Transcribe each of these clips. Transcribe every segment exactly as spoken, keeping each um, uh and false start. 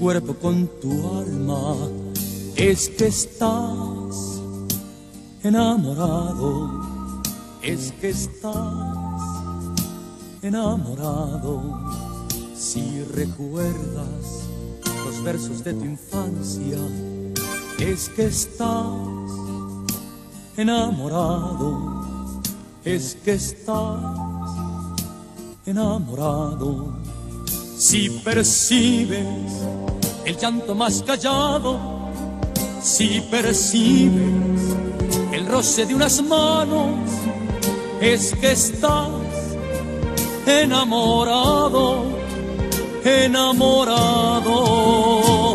cuerpo con tu alma, es que estás enamorado, es que estás enamorado. Si recuerdas los versos de tu infancia, es que estás enamorado, es que estás enamorado. Si percibes el llanto más callado, si percibes el roce de unas manos, es que estás enamorado, enamorado.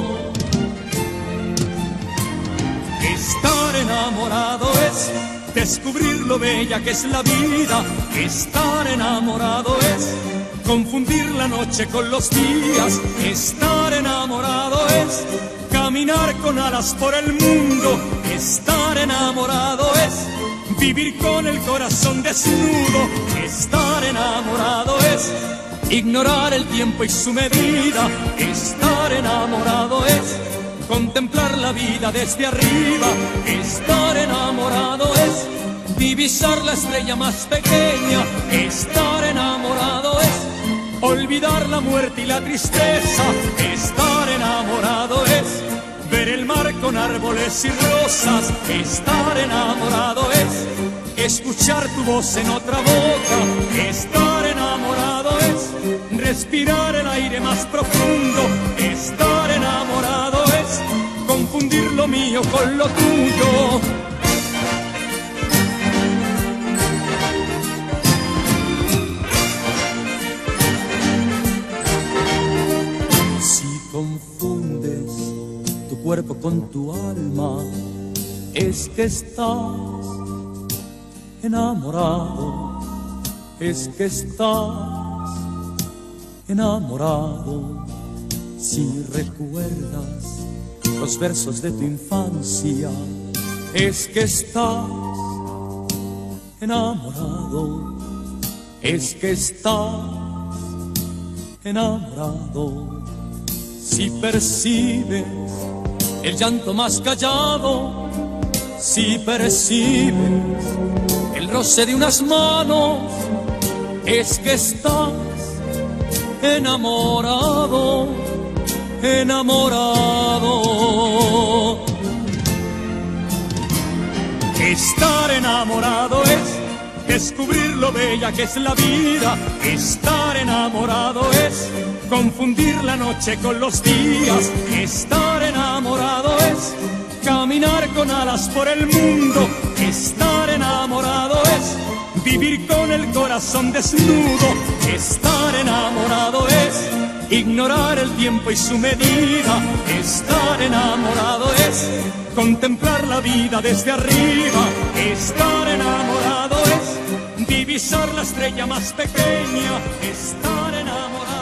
Estar enamorado es descubrir lo bella que es la vida. Estar enamorado es confundir la noche con los días. Estar enamorado es caminar con alas por el mundo. Estar enamorado es vivir con el corazón desnudo. Estar enamorado es ignorar el tiempo y su medida. Estar enamorado es contemplar la vida desde arriba. Estar enamorado es divisar la estrella más pequeña. Estar enamorado es olvidar la muerte y la tristeza. Estar enamorado es ver el mar con árboles y rosas. Estar enamorado es escuchar tu voz en otra boca. Estar enamorado es respirar el aire más profundo. Estar enamorado es confundir lo mío con lo tuyo. Si confundes tu cuerpo con tu alma, es que estás enamorado, es que estás enamorado. Si recuerdas los versos de tu infancia, es que estás enamorado, es que estás enamorado. Si percibes el llanto más callado, si percibes el roce de unas manos, es que estás enamorado, enamorado. Estar enamorado es descubrir lo bella que es la vida. Estar enamorado es confundir la noche con los días. Estar enamorado es caminar con alas por el mundo. Estar enamorado es vivir con el corazón desnudo. Estar enamorado es ignorar el tiempo y su medida. Estar enamorado es contemplar la vida desde arriba. Estar enamorado es divisar la estrella más pequeña. Estar enamorado